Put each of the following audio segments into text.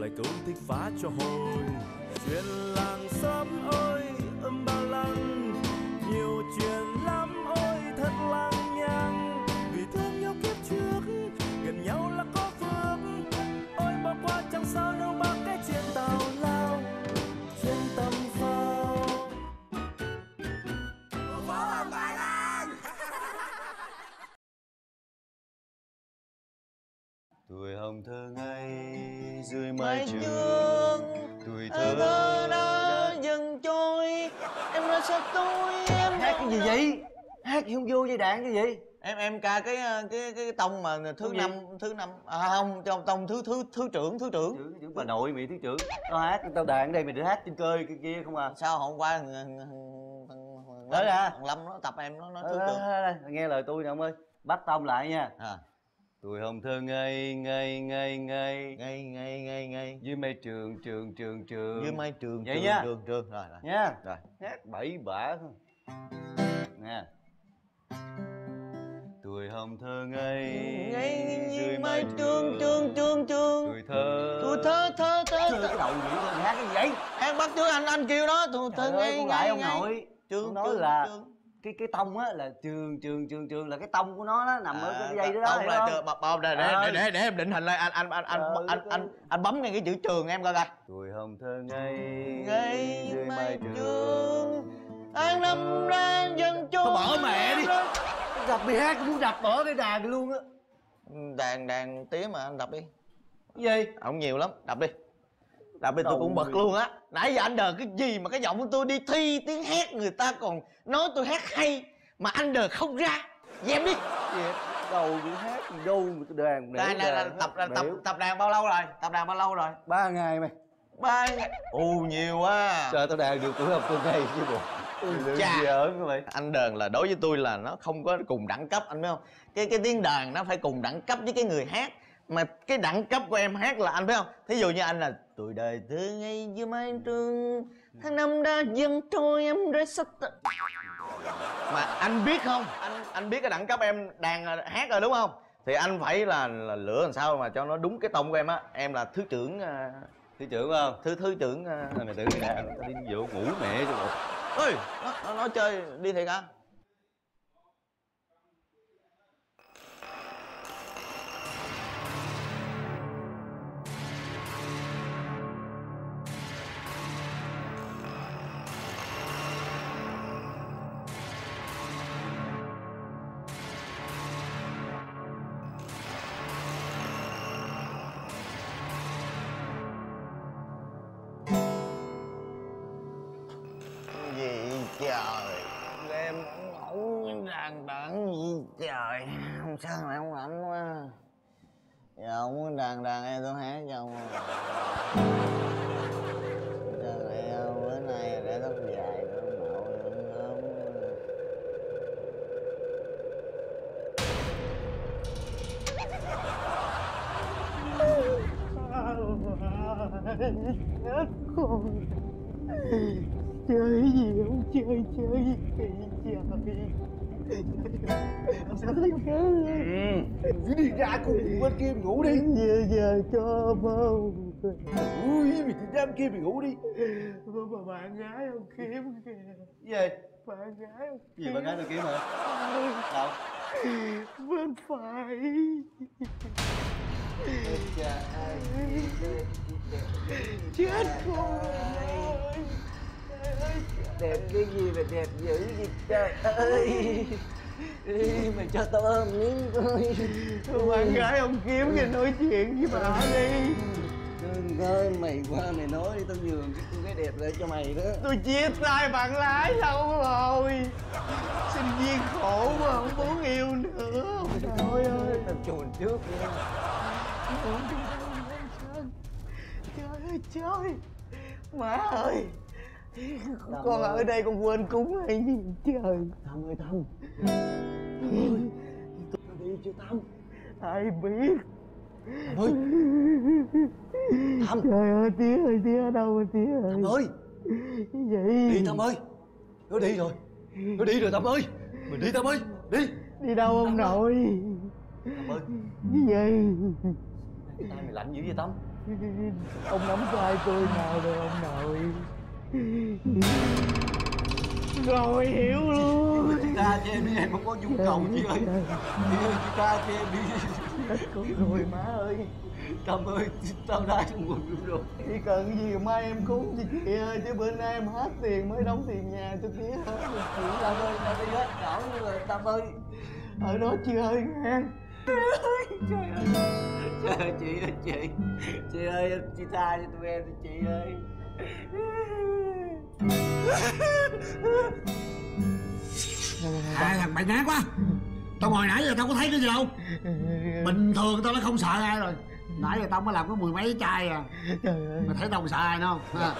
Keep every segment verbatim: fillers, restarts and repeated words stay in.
lại câu thích phá cho hồi. Chuyện làng xóm ơi âm ba lăng, nhiều chuyện lắm ôi thật lằng nhằng. Vì thương nhau kiếp trước, gần nhau là có phước. Ôi bỏ qua chẳng sao đâu bao cái chuyện tào lao trên tầm phao. Phố âm ba lăng. Tuổi hồng thơ ngây dưới mái Mái trường, trường tuổi thơ thơ đã dần trôi. Em nói sao tôi em hát cái gì vậy? Hát gì không vô dây đàn cái gì? em em ca cái cái cái tông mà thứ Tông năm gì? thứ năm à không trong tông thứ thứ thứ trưởng thứ trưởng Chữ, chữ bà nội mày thứ trưởng. Tao hát tao đàn ở đây mày để hát trên cơ kia, kia không à? sao hôm qua thằng Đấy à? thằng Lâm nó tập em nó nói thứ Đây, trưởng đây, đây, nghe lời tôi nè ông ơi, bắt tông lại nha. à Tuổi hồng thơ ngây ngây ngây ngây ngay ngay ngay ngay dưới mây trường trường trường trường dưới mái trường vậy trường, nha. trường trường rồi rồi nha. rồi Hát bậy bạ không nè. Tuổi hồng thơ ngây ngay dưới mái trường trường trường trường tuổi thơ tuổi thơ thơ thơ Thơ cái đầu vậy thôi, hát cái gì vậy? em bắt chước anh anh kêu đó tuổi thơ Trời ơi, ngay con lại ngay ông ngay nội. trường Tôi nói trường là trường. cái cái tông á là trường trường trường trường là cái tông của nó đó nằm ở cái dây đó đó, Tông hiểu là không? trường bao để để, Ờ. để để để em định hình lại anh anh anh anh Trời anh đất anh, anh bấm ngay cái chữ trường em coi coi. Tuổi hồng thơ ngây Ngay dưới mái mái trường trường an năm ra dần trôi. Thôi bỏ mẹ đi. Đập mày hát muốn đập bỏ cái đàn luôn á. Đàn đàn tía mà anh đập đi. Cái gì? Ông nhiều lắm, đập đi. Đập đi tôi Đầu cũng bực mày. luôn á. Nãy giờ anh đờ cái gì mà cái giọng của tôi đi thi tiếng hát người ta còn nói tôi hát hay mà anh đờ không ra. Dẹp đi. Dẹp đầu đi hát gì đâu mà tôi đàn Đây này là tập tập tập đàn bao lâu rồi? Tập đàn bao lâu rồi? ba ngày mày. Ba ngày. Ù nhiều quá. Trời tao đàn được tuổi hồng thơ ngây chứ bộ. Chà. Gì ớn các mày. Anh đờn là đối với tôi là nó không có cùng đẳng cấp, anh biết không? Cái cái tiếng đàn nó phải cùng đẳng cấp với cái người hát. Mà cái đẳng cấp của em hát là anh biết không? Thí dụ như anh là tuổi đời thơ ngây dưới mái trường, tháng năm đã dần trôi em rơi sách. Mà anh biết không? Anh anh biết cái đẳng cấp em đàn hát rồi đúng không? Thì anh phải là, là lựa làm sao mà cho nó đúng cái tông của em á. Em là thứ trưởng uh, Thứ trưởng không? thứ thứ trưởng uh... Mày tự đàn tao đi vô ngủ mẹ cho bộ. ơi nó, nó, nó chơi đi thiệt hả? Gì trời, em ngủ đàn đàn gì trời, không sao mà không lạnh quá. Giờ không muốn đàn đàn em tôi hát cho ông. Trời ơi, bữa nay để tóc dài nữa nậu nữa không. Chết con. Chơi gì không chơi, chơi gì kỳ trời. Sao thấy không? Cứ đi ra cùng bên kia mày ngủ đi. Giờ giờ cho mơ. Ui mày đi ra bên kia mày ngủ đi. Mà bạn gái ông Kiếm kìa. Cái gì? Bạn gái ông Gì bạn gái tôi kiếm hả? Đâu? bên phải. Chết con ơi. Đẹp cái gì mà đẹp dữ vậy trời ơi. Đi mày cho tao ôm miếng coi. Bạn gái ông Kiếm kìa, nói chuyện với bà đi. Đừng ơi mày qua mày nói đi, tao nhường cái cô gái đẹp lại cho mày đó. Tôi chia tay bạn lái xong rồi. Sinh viên khổ mà không muốn yêu nữa. Trời ơi. Tao chuồn trước đi. Trời ơi trời. Má ơi. Con ở đây con quên cúng hay gì trời. Tâm ơi Tâm. Tao đi chưa Tâm? Ai biết. Tâm ơi. Tâm. Trời ơi tía ơi, tía ở đâu rồi tía ơi. Tâm ơi. Cái gì? Đi Tâm ơi. Nó đi rồi. Nó đi rồi Tâm ơi. Mình đi Tâm ơi. Đi. Đi đâu ông nội? Tâm ơi. Cái gì? Cái tay mày lạnh dữ vậy Tâm? Ông nắm tay tôi nào được ông nội. Rồi hiểu luôn. Chị tha cho em đi, em không có nhu cầu chị ơi. Chị ơi, chị tha cho em đi. Có rồi má ơi. Tâm ơi, tao đã trong buồn luôn rồi. Chỉ cần gì mai em cúng cho chị ơi, chứ bữa nay em hết tiền mới đóng tiền nhà cho tía hết. Tâm ơi, tao đi hết cỡ luôn rồi, Tâm ơi. Ở đó chị ơi nghe. Trời ơi, trời ơi, chị ơi, chị. Chị ơi, em chị tha cho tụi em đi chị ơi. À thằng mày ngán quá. Tao ngồi nãy giờ tao có thấy cái gì đâu. Bình thường tao nó không sợ ai rồi. Nãy giờ tao mới làm có mười mấy chai à. Mày thấy tao không sợ ai đâu à.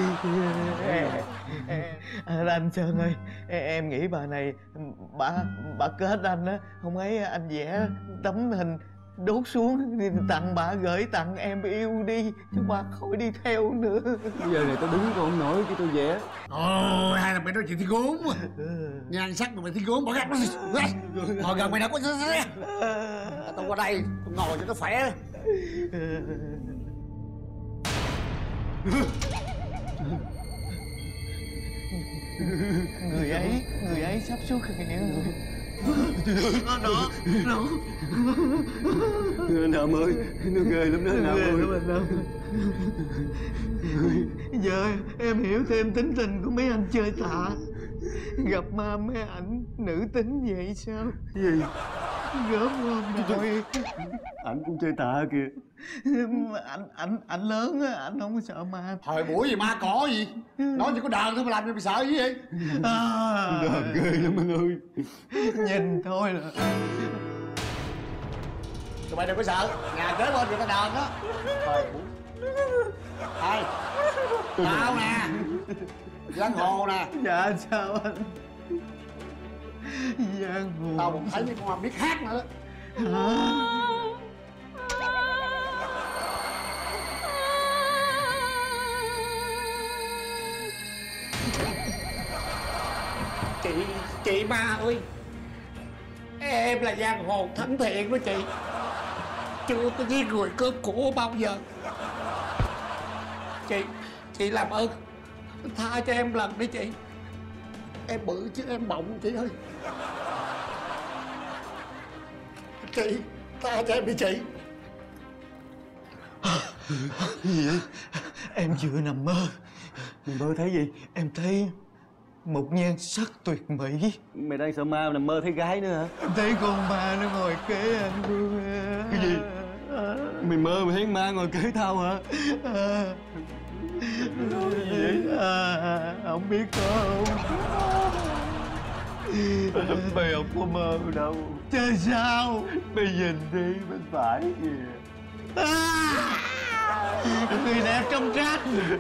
À, anh Sơn ơi, em nghĩ bà này bà bà kết anh á, không ấy anh vẽ tấm hình đốt xuống tặng bà, gửi tặng em yêu đi chứ bà khỏi đi theo nữa. Bây giờ này tao đứng còn không nổi chứ tao vẽ. Ôi hai là mày nói chuyện thi gốm. Nhan sắc rồi mày thi gốm bỏ gắt nó. Ngồi gần mày đâu có. Tao qua đây tao ngồi cho nó khỏe. Người ấy, người ấy sắp xuất hiện. Nó nó nó Nam ơi, nó ghê lắm đó Nam ơi. Giờ em hiểu thêm tính tình của mấy anh chơi tạ. Gặp ma mấy ảnh nữ tính vậy sao? Gì? Gớm không nội. Ảnh cũng chơi tạ kìa. Anh anh anh lớn á, anh không có sợ ma. Thời buổi gì ma cỏ gì. Nói chỉ có đờn thôi mà làm gì mày sợ gì vậy? À, Đờn ghê lắm anh ơi. nhìn thôi là. Tụi mày đừng có sợ. Nhà kế bên người ta đờn đó. Thời buổi. Thôi tao nè, giang hồ nè. Dạ sao anh? Giang hồ. Tao cũng thấy mấy con ông biết hát nữa đó. Hả? Chị, chị ma ơi. Em là giang hồ thân thiện đó chị. Chưa có giết người cướp của bao giờ. Chị, chị làm ơn tha cho em lần đi chị. Em bự chứ em bọng chị ơi. Chị, tha cho em đi chị. Gì vậy? Em vừa nằm mơ. Mày mơ thấy gì? Em thấy một nhan sắc tuyệt mỹ. Mày đang sợ ma mà nằm mơ thấy gái nữa hả? Em thấy con ma nó ngồi kế anh luôn. Cái gì? Mày mơ mày thấy ma ngồi kế tao hả? À, Nói gì vậy? à, không biết có không? Mày không có mơ đâu. Chơi sao? Mày nhìn đi bên phải kìa. À, người đẹp trong tranh.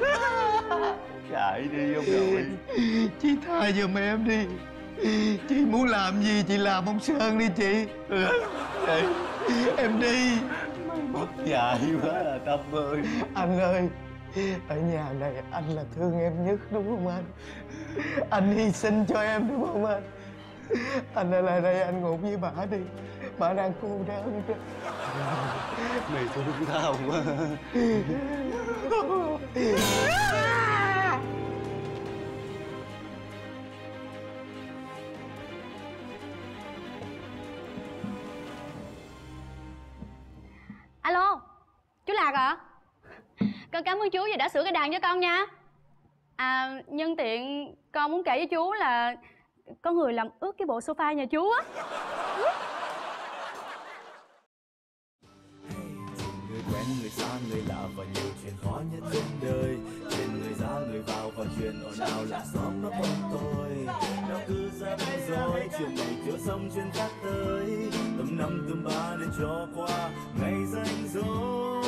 Chạy đi ông nội. Chị tha giùm em đi. Chị muốn làm gì chị làm ông Sơn đi chị. Chạy. Em đi. Mất dạy quá là Tâm ơi. Anh ơi, ở nhà này anh là thương em nhất đúng không anh? Anh hy sinh cho em đúng không anh? Anh ở lại đây anh ngủ với bà đi. Bà đang cô đơn đó. Mày thương tao quá. Alo, chú Lạc ạ? Con cảm ơn chú vì đã sửa cái đàn cho con nha. À, nhân tiện con muốn kể với chú là có người làm ướt cái bộ sofa nhà chú á. Người quen người xa người lạ và nhiều chuyện khó nhất trên đời. Chuyện người ra người vào và chuyện ồn ào lạ xóm nó quanh tôi. Nó cứ rắc rối, chuyện này chưa xong chuyện khác tới. Tầm năm tầm ba nên cho qua ngày rảnh rỗi.